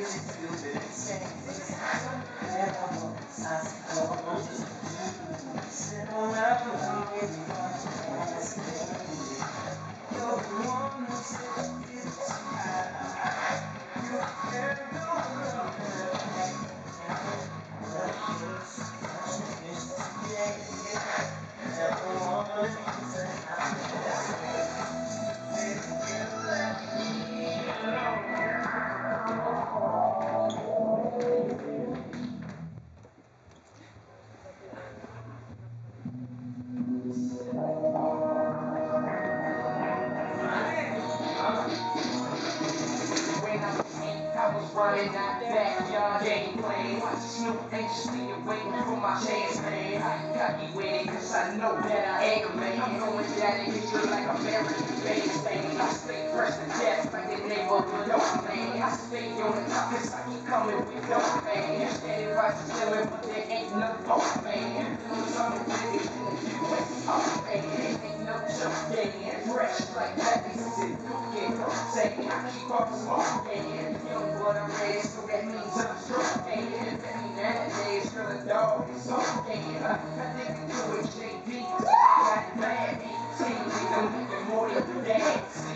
I was running out backyard gameplay. Watch Snoop anxiously waiting for my chance, man. I cocky with it, cause I know that I ain't man. I'm going down in history like American baseball. I stay fresh to death like the neighborhood dog, man. I stay on the top, cause I keep coming with dope, man. Steady watching chillin', but there ain't no hope, man. Something with it, oh, man. Ain't no joke, man. Fresh like that, this is it. Say, I keep up smoking. But I'm ready, so that means I'm strong. And nowadays, girl, a dog is okay. I think you do it, JD. Got it bad, 18, we don't even more than that.